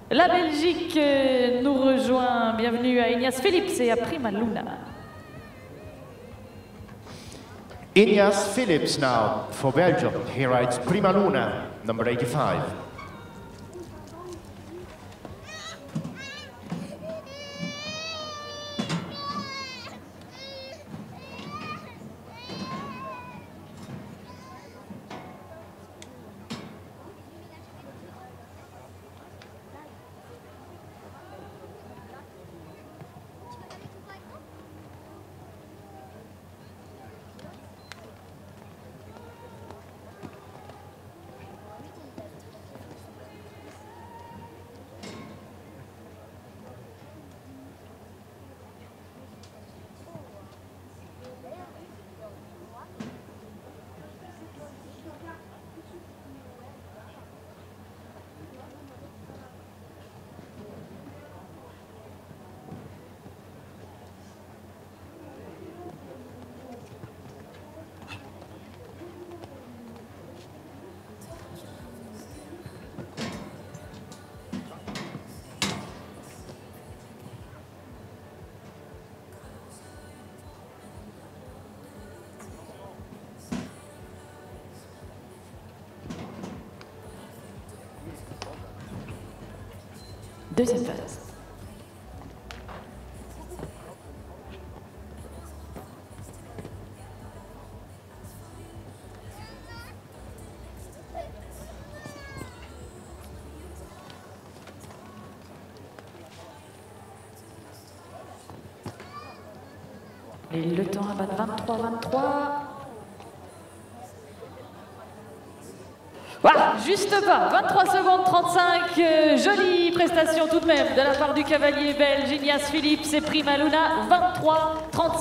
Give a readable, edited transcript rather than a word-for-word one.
La Belgique nous rejoint. Bienvenue à Ignace Philips et à Prima Luna. Ignace Philips now for Belgium. He rides Prima Luna, number 85. Deuxième phase. Et le temps à battre 23-23. Voilà, juste pas, 23 secondes 35, jolie prestation tout de même de la part du cavalier belge Ignace Philips et Prima Luna, 23-35.